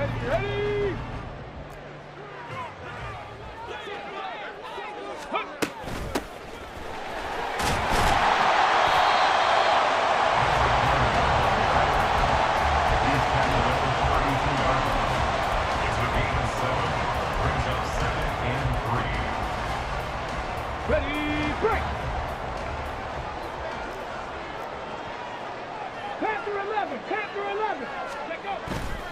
Ready! Ready, break! Panther 11, Panther 11! Let go!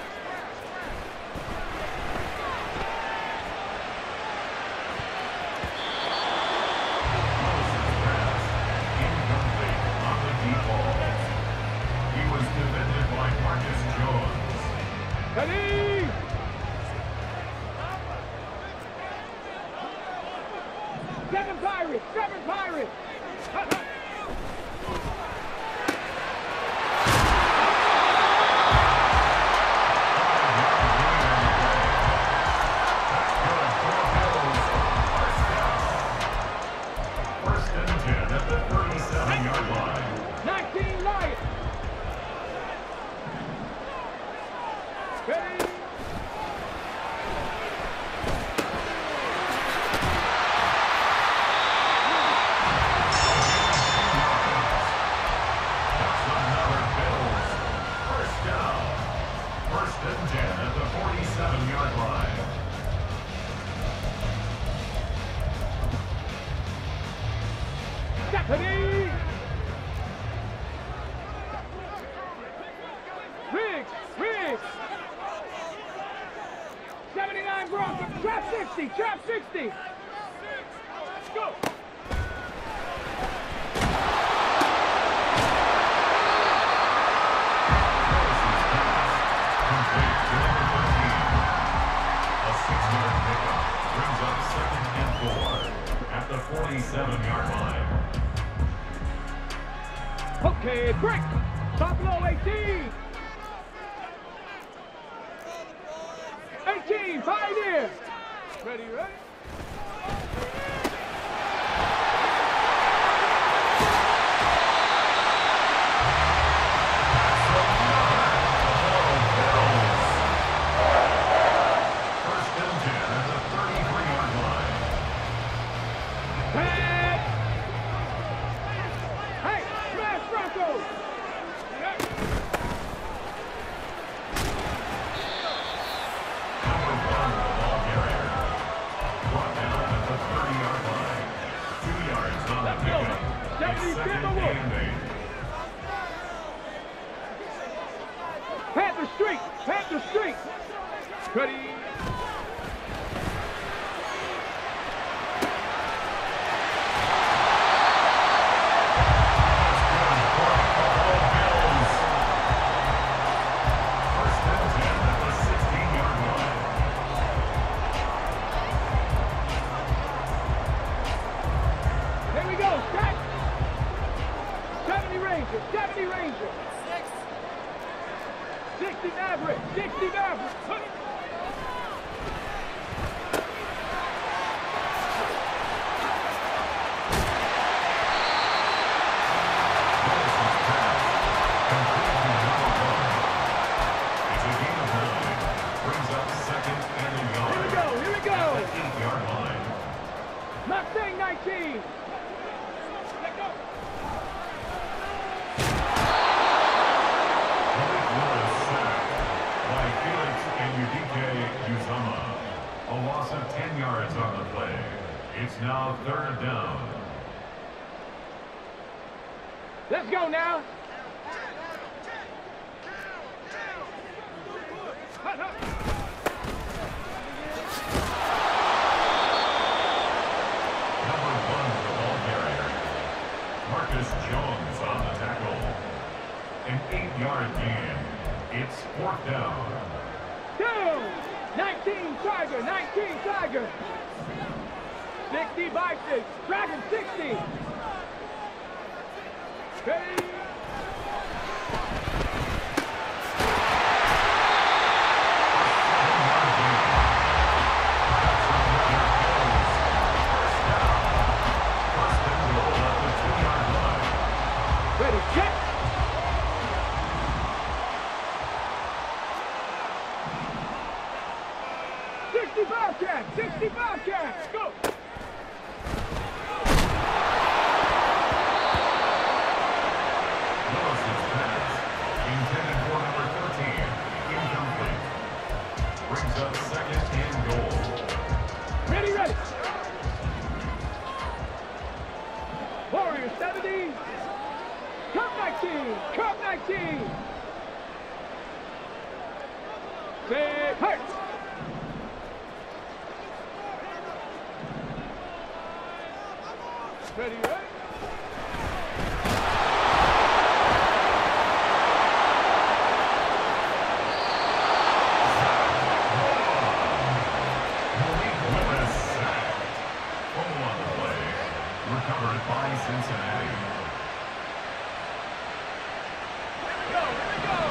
On the deep ball. He was defended by Marcus Jones. Ready! Seven Pirates! Seven Pirates! First and 10 at the 37-yard line. 19 Lions! Ready! Another Bills. First down. First and 10 at the 47-yard line. Stephanie! Riggs! Riggs! 79 Broncos! Trap 60! Trap 60! Let's go! Complete to number 15. A 6-yard pickup brings up second and 4 at the 47-yard line. Okay, break! Buffalo 18! 18, Pioneer! Ready, ready? First and 10 at the 33-yard line. Pass! Hey, smash Broncos! Number 1, the ball carrier. Brought down at the 30-yard line. 2 yards on the pickup. It's second and 8. Panther Street! Panther Street! Ready? First and 10 at the 16-yard line. Here we go, set! 70 Rangers, 70 Rangers! 60 Maverick, 60 Maverick! Huh. It's a gain of 9. Brings up second and a yard. Here we go, here we go! At the 8-yard line. Mustang 19! Let go! Malik Willis sacked by Felix and Uzama. A loss of 10 yards on the play. It's now third down. Let's go now! Hut, hut. Number 1, the ball carrier. Marcus Jones on the tackle. An 8-yard gain. It's fourth down. Down! 19 Tiger, 19 Tiger! 60 Bison, Dragon 60! Ready? Ready, check! 60 Bobcats! 60 Bobcats! Go! Lewis's pass, intended for number 13, incomplete. Brings up second and goal. Ready, ready! Warriors 70! Cup 19! Cup 19! Say, hey! Ready, ready? Recovered by Cincinnati. Here we go!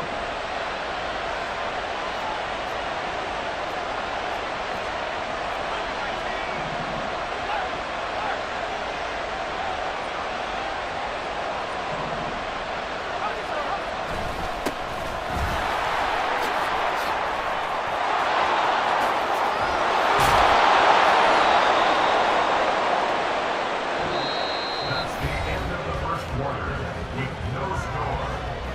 That's the end of the first quarter with no score.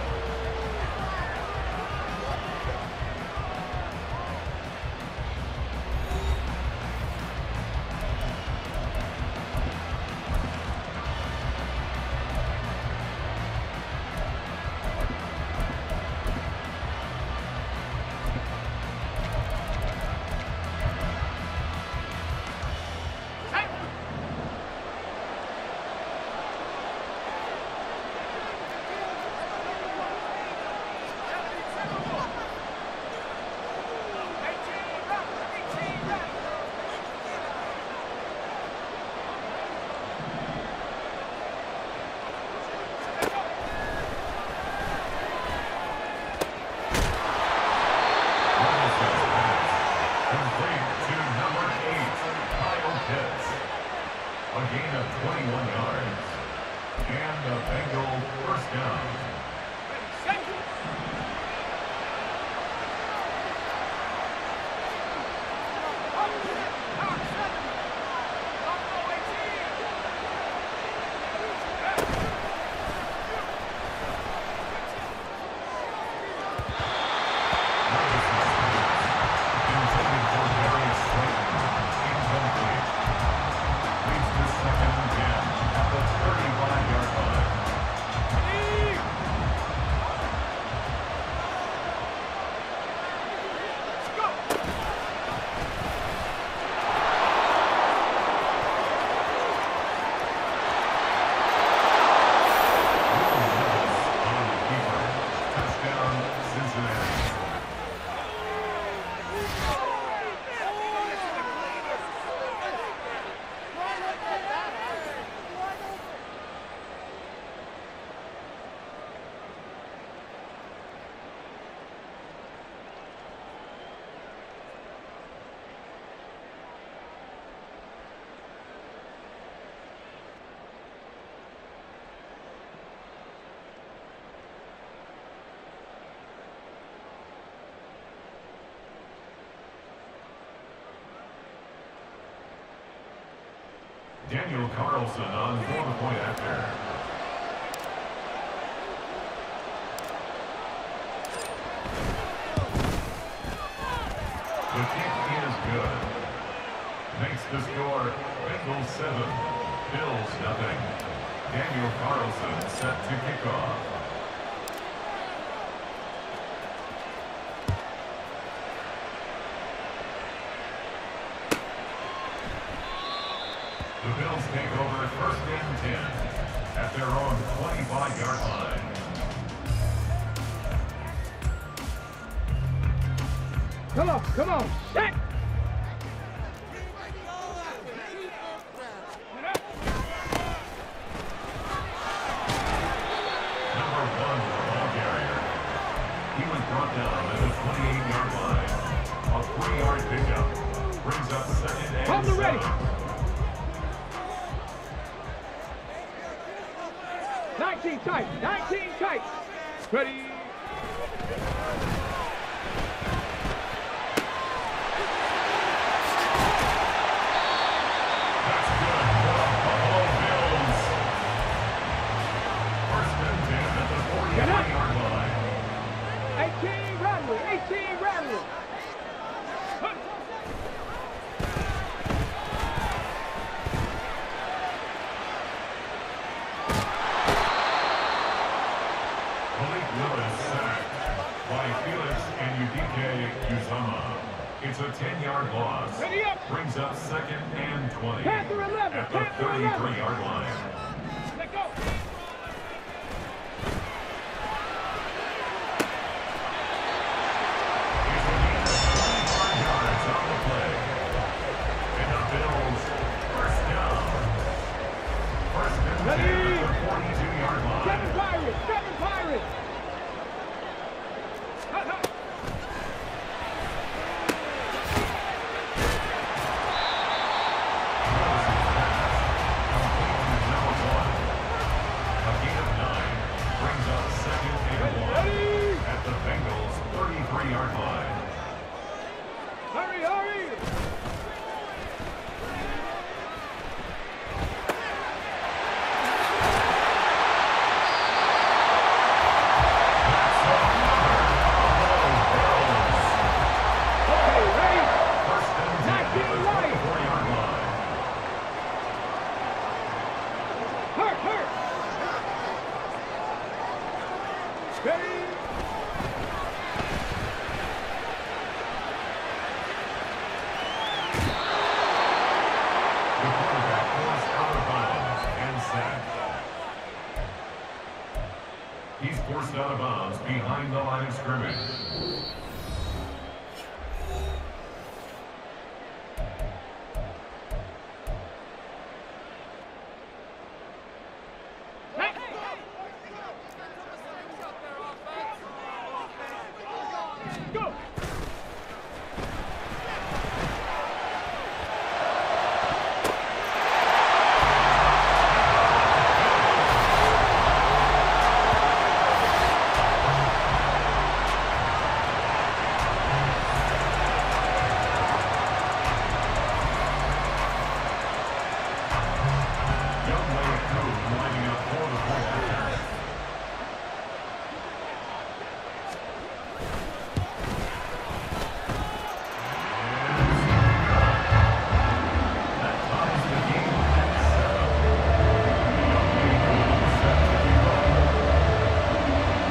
Lewis's pass, complete to number 8, Kyle Pitts. A gain of 21 yards. And a Bengal first down. Intended for Darius Slayton. Incomplete. Leads to second and 10 at the 35-yard line. On the keeper. Touchdown, Cincinnati. Daniel Carlson on for the point after. The kick is good. Makes the score Bengals 7, Bills nothing. Daniel Carlson set to kick off. The Bills take over first and 10 at their own 25-yard line. Come on, set! Number 1 for ball carrier. He was brought down at the 28-yard line. A 3-yard pickup brings up second and Hold the ready. 7. 19 tight, 19 tight. Ready. Youngway Uzama. It's a 10-yard loss. Ready up. Brings up 2nd and 20 Panther 11, at the Panther 11. 33-yard line. Let go. He's a gain of 25 yards on the play. And the Bills first down. First and 10 Ready. at the 42-yard line. Seven Pirates. Seven Pirates. Hut, hut. A gain of 9 brings up 2nd and 1 Ready. at the Bengals 33-yard line. Hurry, hurry. Okay, ready. First and 10 Not at getting the light. 24-yard line. Hurt, hurt. Ready. The quarterback forced out of bounds and sacked. He's forced out of bounds behind the line of scrimmage. Go. Youngway Koo lining up for the point after. That ties the game at 7. Youngway Koo set to kick off.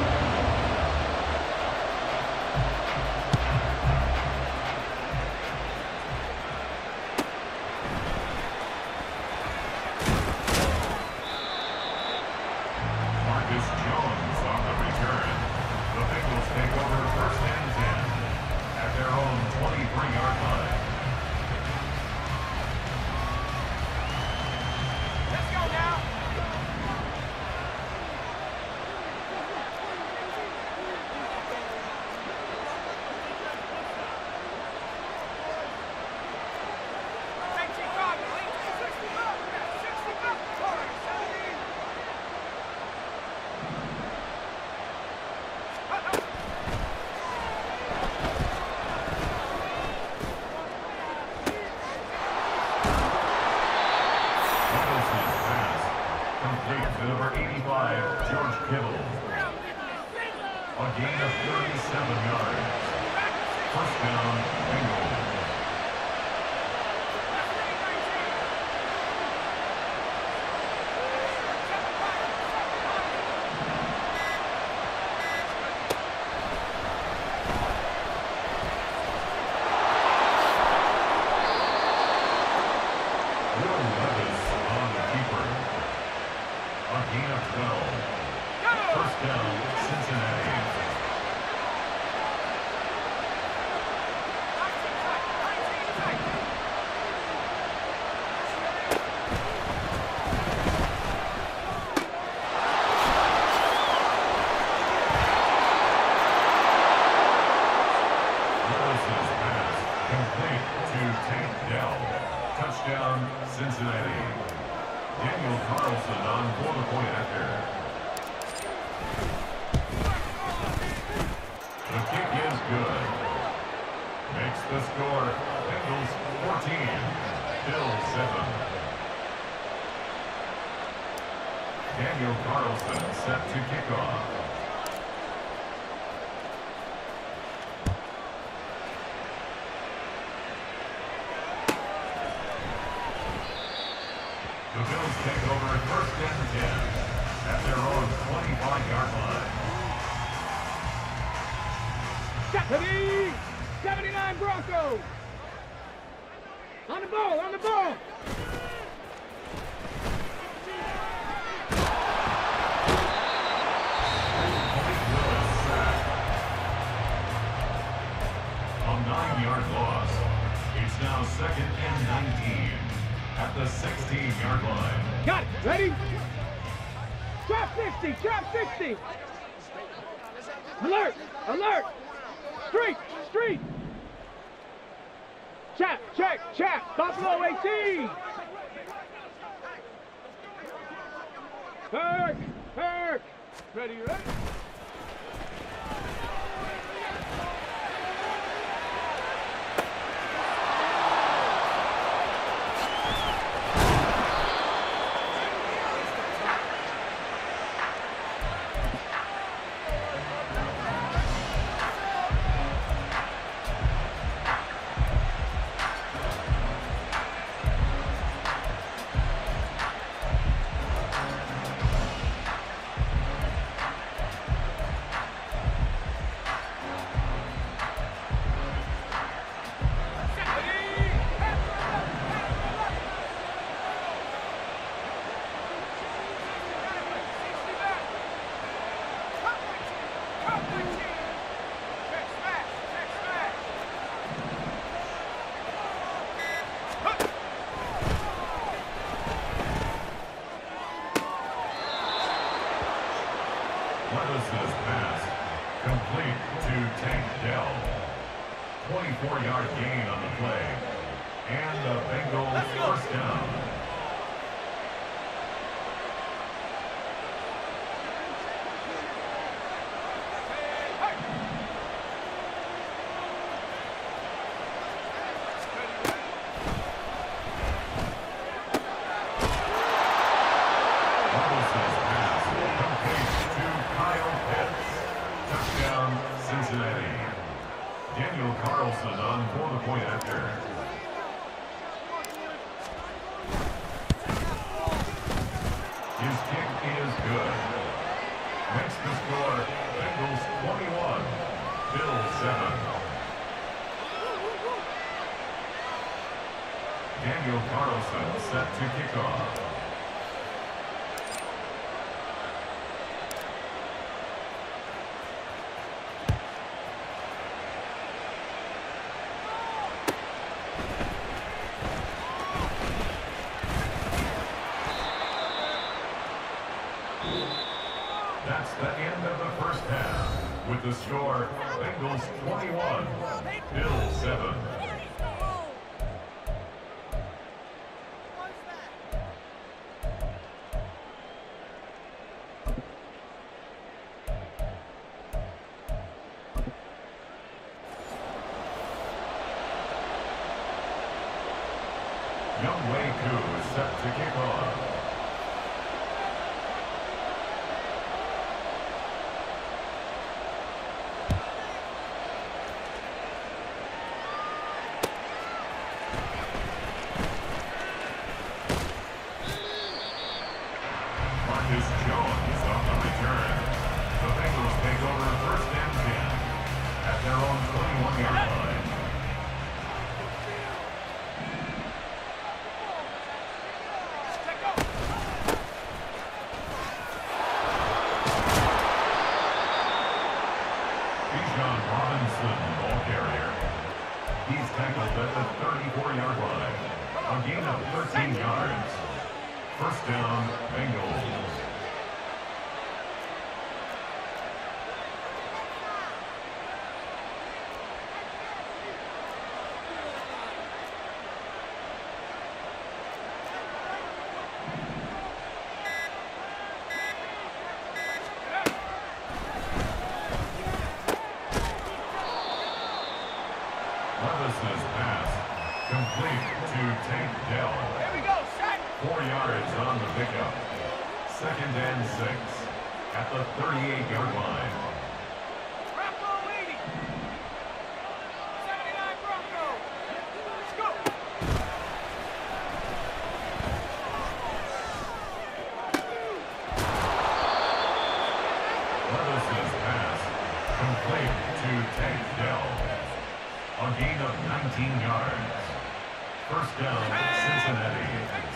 Marcus Jones on the return. The Bengals take over 1st and 10 at their own 23-yard line. Let's go now. Robinson's pass complete to number 85, George Kittle. A gain of 37 yards. First down, Bengals. Will Levis on the keeper. A gain of 12. First down, Cincinnati. Levis's pass complete to Tank Dell. Touchdown, Cincinnati. Daniel Carlson on for the point after. The kick is good. Makes the score Bengals 14, Bills 7. Daniel Carlson set to kick off. The Bills take over 1st and 10 at their own 25-yard line. Ready. go. On the ball, on the ball. A 9-yard loss. It's now 2nd and 19 at the 16-yard line. Got it. Ready? Trap 60, trap 60. Alert, alert. Street, street. Chap, check. Buffalo 18. Kirk. Ready, ready? Levis's pass complete to Tank Dell. 24-yard gain on the play. And the Bengals first down. Daniel Carlson on for the point after. His kick is good. Makes the score Bengals 21, Bills 7. Daniel Carlson set to kick off. That's the end of the first half. With the score, Bengals 21, Bills 7. Younghoe Koo is set to kick off. Marcus Jones on the return. The Bengals take over 1st and 10 at their own 21-yard line. Bijan Robinson, ball carrier. He's tackled at the 34-yard line. A gain of 13 yards. First down, Bengals. Levis's pass complete to Tank Dell. Here we go, set. 4 yards on the pickup. 2nd and 6 at the 38-yard line. Bronco 80. 79 Bronco. Let's go. Levis's pass complete to Tank Dell. A A gain of 19 yards. First down, Cincinnati.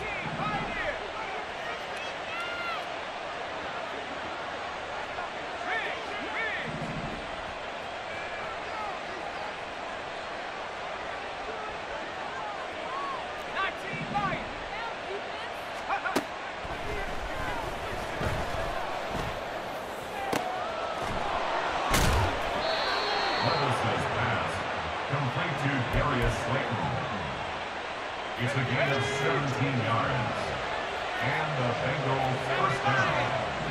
It's a gain of 17 yards. And the Bengals first down.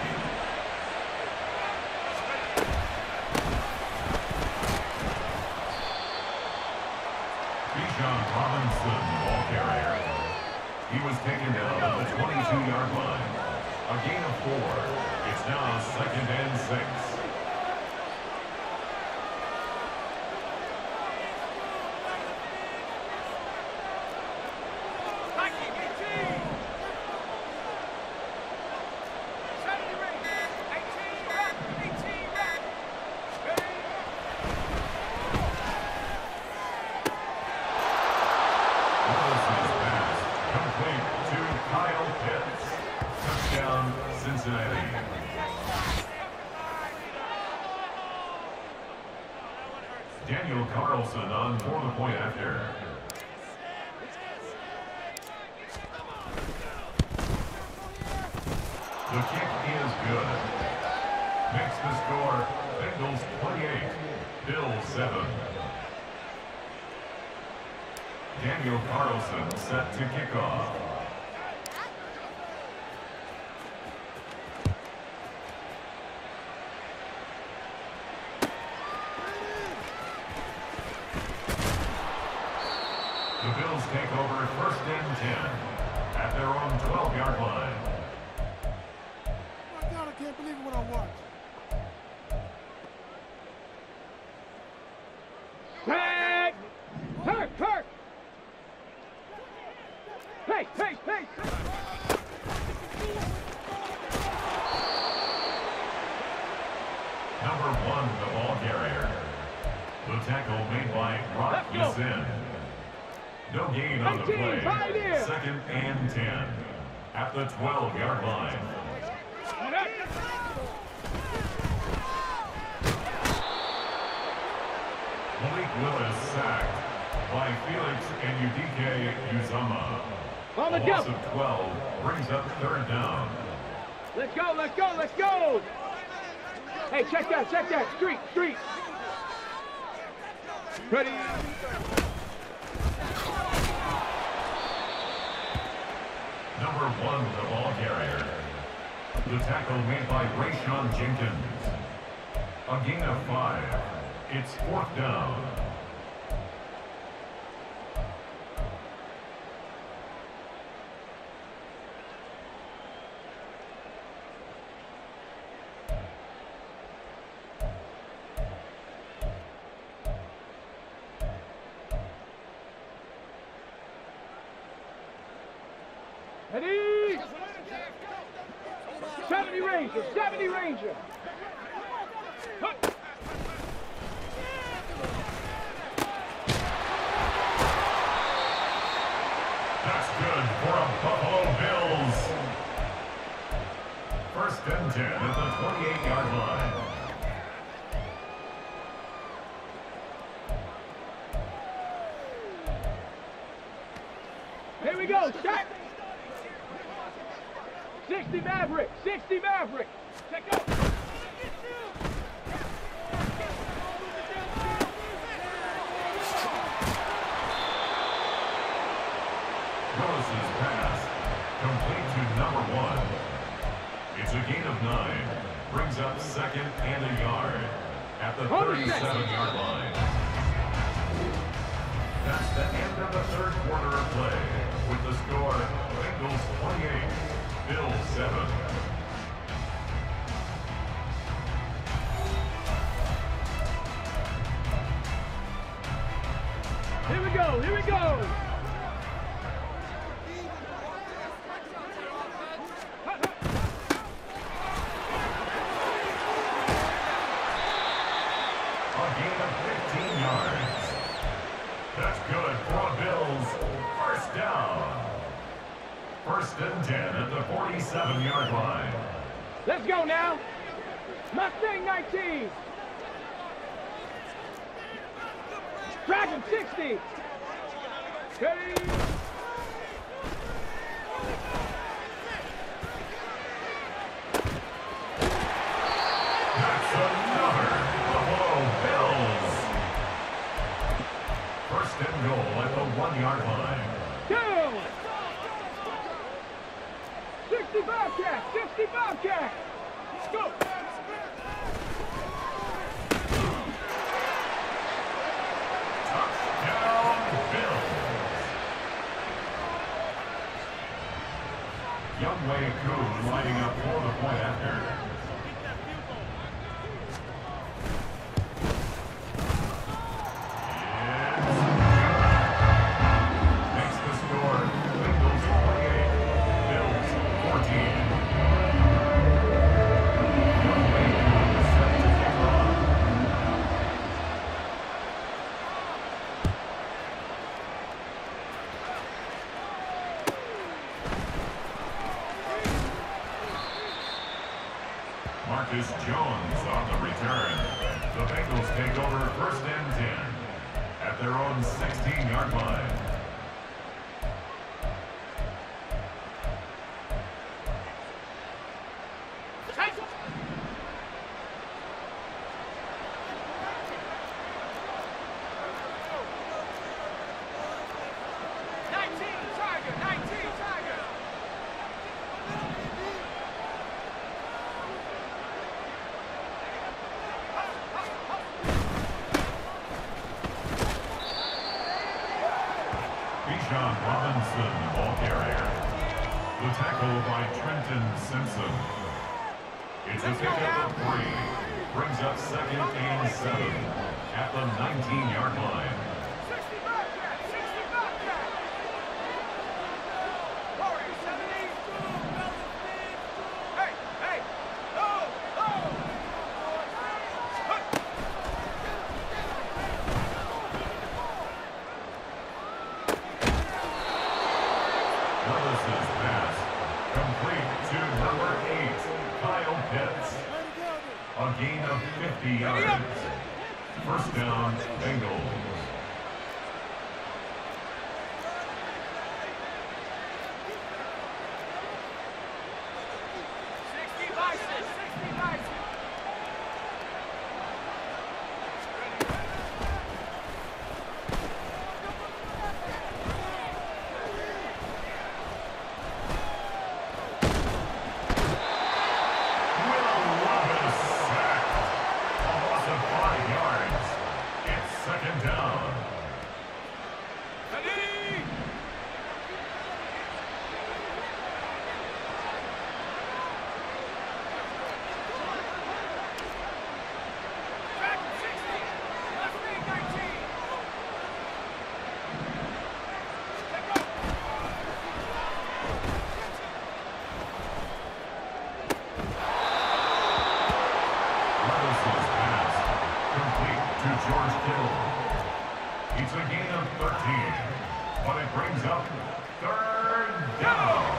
Bijan Robinson, ball carrier. He was taken down at the 22-yard line. A gain of 4. It's now 2nd and 6. Cincinnati. Daniel Carlson on for the point after. The kick is good. Makes the score Bengals 28, Bills 7. Daniel Carlson set to kick off. The Bills take over 1st and 10 at their own 12-yard line. Oh my God, I can't believe what I watched. Tag! Kirk! Kirk! Hey! Hey! Hey! Number 1, the ball carrier. The tackle made by Brock Yasin. No gain on the play. 2nd and 10 at the 12-yard line. Malik Willis sacked by Felix Enudike Uzama. A loss of 12 brings up 3rd down. Let's go! Let's go! Let's go! Hey, check that! Check that! Street! Street! Ready? Number 1, the ball carrier. The tackle made by Rayshawn Jenkins. A gain of 5. It's 4th down. Ready? 70 Ranger! 70 Ranger! That's good for a Buffalo Bills. 1st and 10 at the 28-yard line. Here we go! Check! 60 Maverick! 60 Maverick! Check out! Willis's pass, complete to number 1. It's a gain of 9. Brings up 2nd and a yard at the 37-yard line. That's the end of the 3rd quarter of play with the score Bengals 28, Bills 7. Here we go! Here we go! That's good for the Bills. First down. First and 10 at the 47-yard line. Let's go now. Mustang 19. Dragon 60. Ready. That's another Buffalo Bills. First and goal at the 1-yard line. Go. 60 Bobcat. 60 Bobcat. Let's go. Touchdown Bills. Youngway Coon lining up for the point after. Makes the score. Bengals 28, Bills 14. Youngway Coon set to kick off. Marcus Jones on the return. The Bengals take over first and 10 at their own 16-yard line. Bijan Robinson, the ball carrier. The tackle by Trenton Simpson. It's a pickup of 3. Brings up second and 7 at the 19-yard line. 60 Bobcat. 60 Bobcat. Warrior 70. Hey, hey. Oh, oh. Willis's pass complete to number 8, Kyle Pitts. A gain of 50 yards. First down, Bengals. George Kittle. It's a gain of 13, but it brings up third down.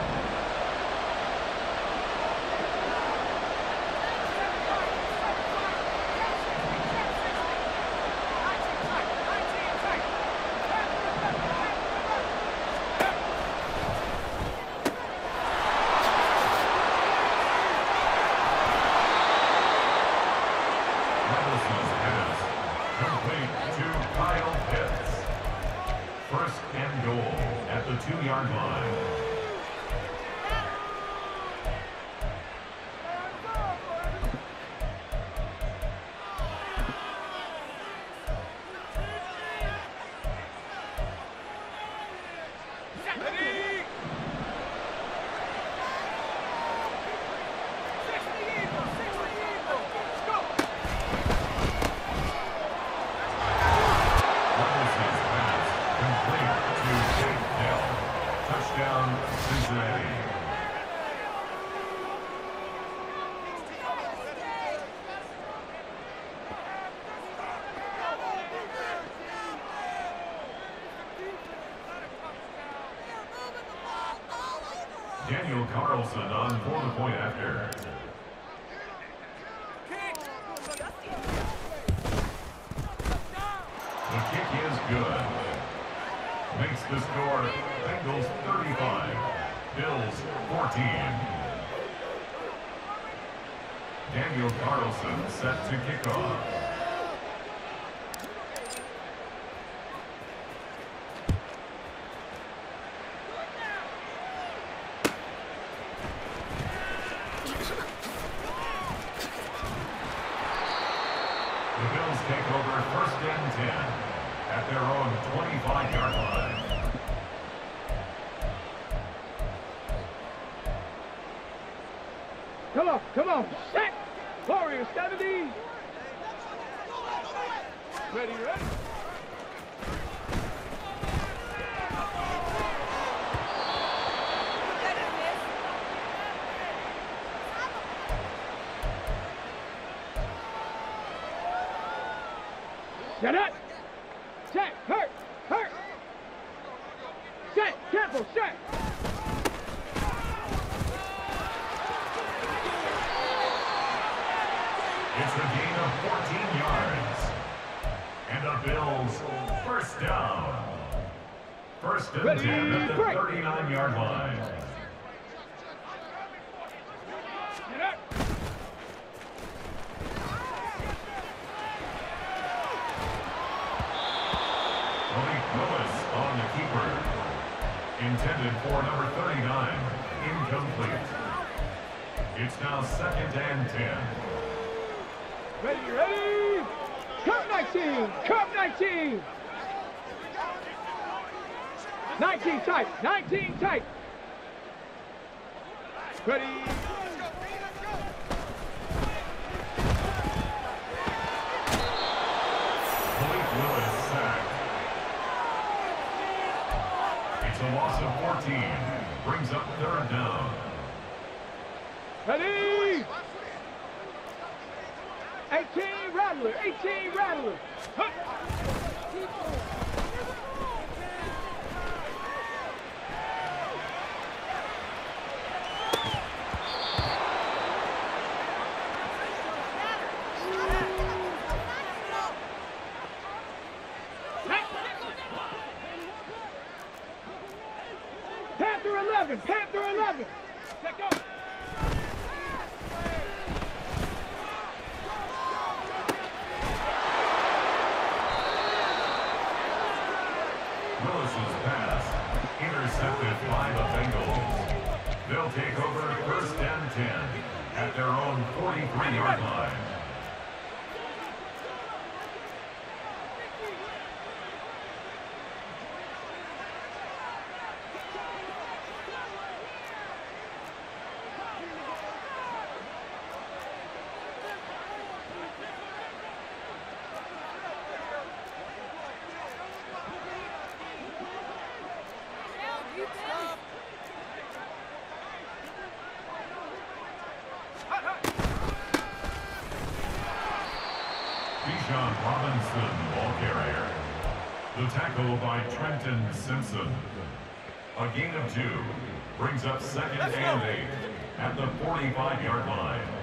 First and goal at the 2-yard line. Touchdown Daniel Carlson on for the point after. The kick is good. Makes the score Bengals 35, Bills 14. Daniel Carlson set to kick off. The Bills take over 1st and 10 at their own 25-yard line. Come on, set! Warrior 70! Ready? Set up! Set! Hurt! Set! Careful! Set! It's a gain of 14 yards. And the Bills, 1st down. 1st and 10 at the 39-yard line. Get up! Malik Willis on the keeper. Intended for number 39. Incomplete. It's now 2nd and 10. Ready? Cup 19! Cup 19! 19 tight! 19 tight! Ready? Malik Willis sacked. It's a loss of 14. Brings up 3rd down. Ready? 18 Rattler! 18 Rattler! Huh. Panther 11! Panther 11! Let go! Willis's pass intercepted by the Bengals. They'll take over 1st and 10 at their own 43-yard line. Bijan Robinson, ball carrier. The tackle by Trenton Simpson. A gain of 2 brings up 2nd and 8 at the 45-yard line.